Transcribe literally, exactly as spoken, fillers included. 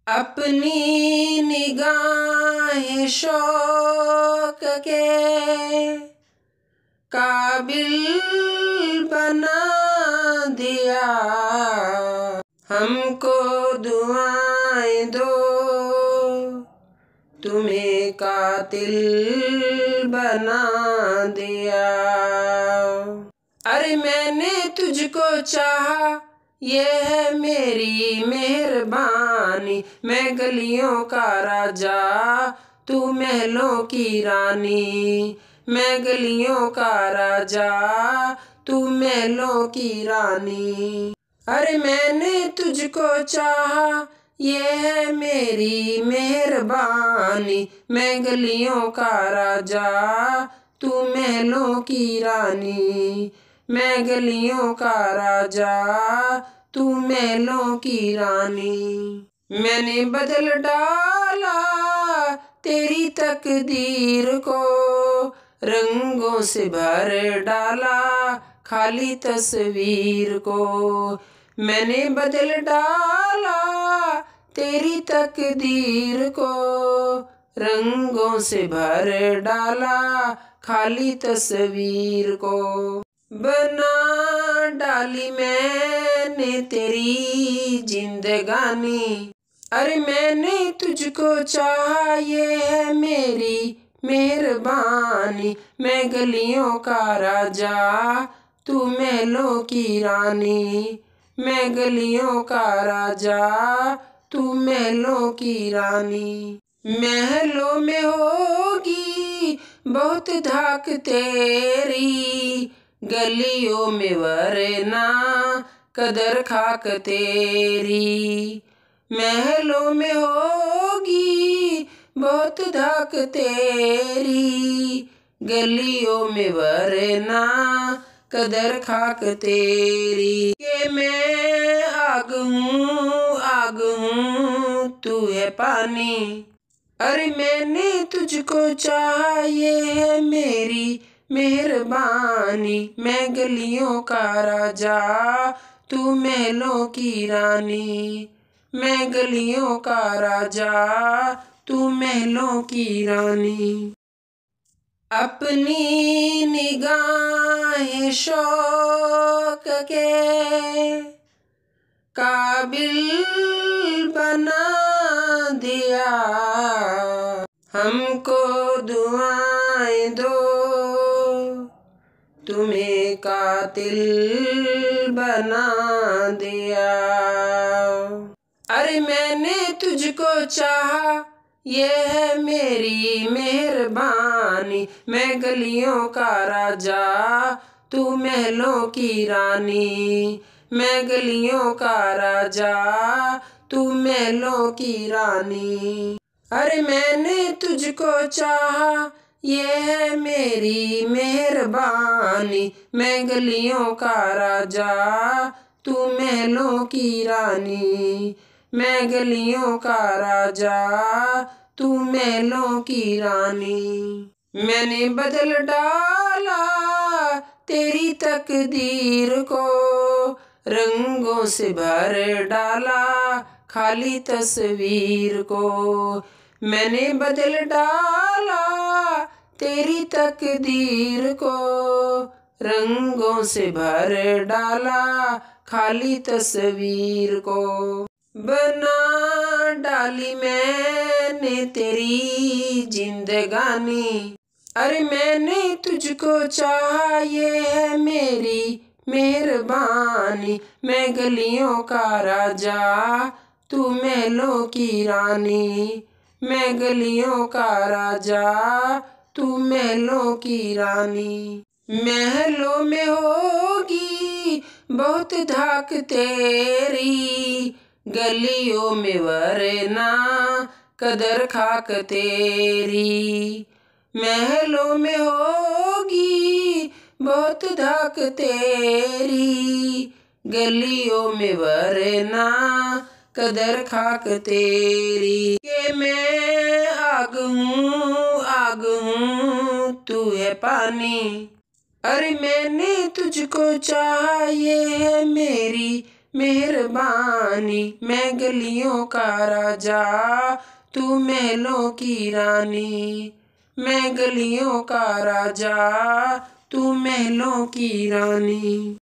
अपनी निगाहें शौक के काबिल बना दिया। हमको दुआएं दो तुम्हें कातिल बना दिया। अरे मैंने तुझको चाहा ये है मेरी मेहरबानी। मैं गलियों का राजा तू महलों की रानी। मैं गलियों का राजा तू महलों की रानी। अरे मैंने तुझको चाहा ये है मेरी मेहरबानी। मैं गलियों का राजा तू महलों की रानी। मैं गलियों का राजा तू महलों की रानी। मैंने बदल डाला तेरी तकदीर को, रंगों से भर डाला खाली तस्वीर को। मैंने बदल डाला तेरी तकदीर को, रंगों से भर डाला खाली तस्वीर को। बना डाली मैंने तेरी जिंदगानी। अरे मैंने तुझको चाहा ये है मेरी मेहरबानी। मैं गलियों का राजा तू महलों की रानी। मैं गलियों का राजा तू महलों की रानी। महलों में होगी बहुत धाक तेरी, गलियों में वरना कदर खाक तेरी। महलों में होगी बहुत धाक तेरी, गलियों में वरना कदर खाक तेरी। के मैं आग हूँ आग हूँ तू है पानी। अरे मैंने तुझको चाहा ये है मेरी मेहरबानी। मैं गलियों का राजा तू महलों की रानी। मैं गलियों का राजा तू महलों की रानी। अपनी निगाहें शौक के काबिल बना दिया। हमको दुआएं दो तुम्हें कातिल बना दिया। अरे मैंने तुझको चाहा ये है मेरी मेहरबानी। मैं गलियों का राजा तू महलों की रानी। मैं गलियों का राजा तू महलों की रानी। अरे मैंने तुझको चाहा ये है मेरी मेहरबानी। मैं गलियों का राजा तू महलों की रानी। मैं गलियों का राजा तू महलों की रानी। मैंने बदल डाला तेरी तकदीर को, रंगों से भर डाला खाली तस्वीर को। मैंने बदल डाला तेरी तकदीर को, रंगों से भर डाला खाली तस्वीर को। बना डाली मैंने तेरी जिंदगानी। अरे मैंने तुझको चाहा ये है मेरी मेहरबानी। मैं गलियों का राजा तू महलों की रानी। मैं गलियों का राजा तू महलों की रानी। महलों में होगी बहुत धाक तेरी, गलियों में वरना कदर खाक तेरी। महलों में होगी बहुत धाक तेरी, गलियों में वरना कदर खाक तेरी। के मैं आग हूँ आग हूँ तू है पानी। अरे मैंने तुझको चाहा ये है मेरी मेहरबानी। मैं गलियों का राजा तू महलों की रानी, मैं गलियों का राजा तू महलों की रानी।